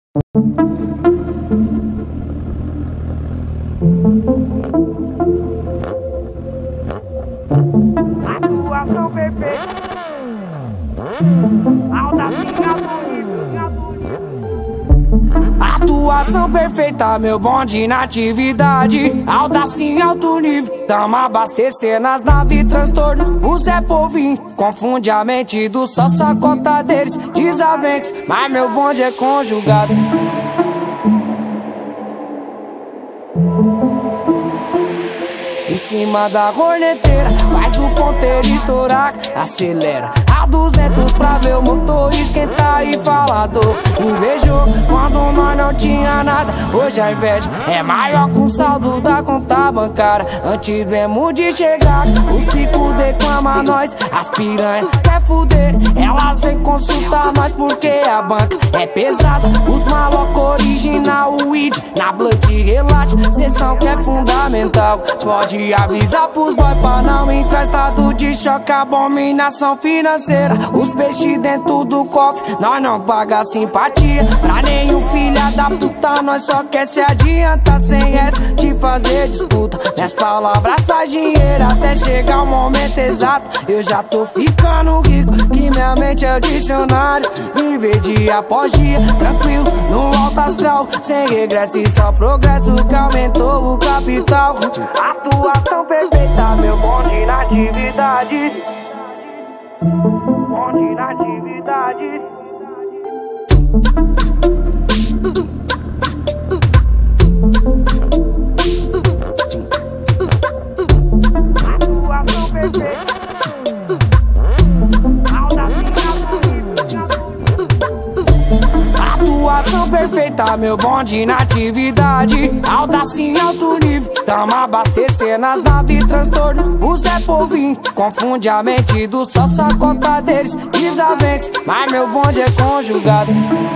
Atuação perfeita. Atuação perfeita, meu bonde na atividade. Audácia em alto nível. Tamo abastecendo as naves, transtorno. O Zé Povinho confunde a mente do só sacota deles. Desavença, mas meu bonde é conjugado. Em cima da corneteira, faz o ponteiro estourar, acelera a 200 pra ver o motor esquentar e falador. Invejou quando nós não tinha nada, hoje a inveja é maior que o saldo da conta bancária. Antes mesmo de chegar, os picos declamam nós, as piranha quer fuder, elas vem consultar nós porque a banca é pesada. Os malocos original, o weed na blood relaxa, sessão que é fundamental. Pode avisar pros boy pra não entrar estado de choque, abominação financeira. Os peixes dentro do cofre, nós não paga simpatia pra nenhum filha da puta, nós só quer se adiantar sem essa de fazer disputa. Minhas palavras faz dinheiro até chegar o momento exato. Eu já tô ficando rico, que minha mente é o dicionário. Viver dia após dia, tranquilo, no alto astral, sem regresso e só progresso que aumentou o capital. Atuação perfeita, meu bonde na atividade. Bonde na atividade. Atuação perfeita. Atuação perfeita, meu bonde na atividade. Audácia em alto nível. Tamo abastecendo as naves, transtorno. O Zé Povinho confunde a mente do só sacota deles. Desavença, mas meu bonde é conjugado.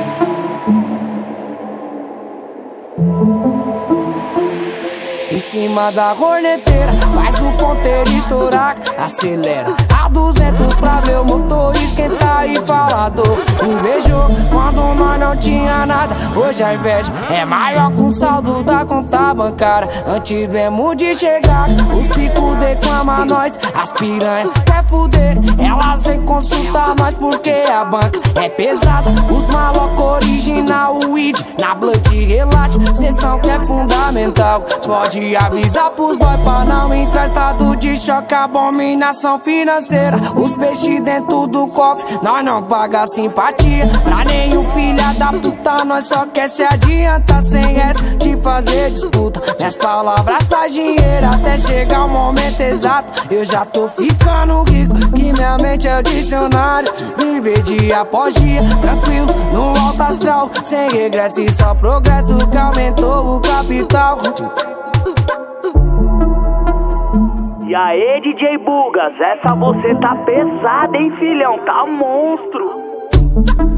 Em cima da corneteira, faz o ponteiro estourar, acelera a 200 pra ver o motor esquentar e falador. Invejou quando nós não tinha nada, hoje a inveja é maior que o saldo da conta bancária. Antes mesmo de chegar, os picos declamam nós, as piranha quer fuder, elas vem consultar nós porque a banca é pesada. Os malocos original, o weed na blood relaxa, sessão que é fundamental. Pode avisar pros boy pra não entrar estado de choque, abominação financeira. Os peixes dentro do cofre, nós não paga simpatia pra nenhum filha da puta, nós só quer se adiantar sem essa de fazer disputa. Minhas palavras faz dinheiro até chegar o momento exato. Eu já tô ficando rico, que minha mente é o dicionário. Viver dia após dia, tranquilo, no alto astral, sem regresso e só progresso que aumentou o capital. E aí, DJ Bugas, essa você tá pesada, hein, filhão? Tá monstro.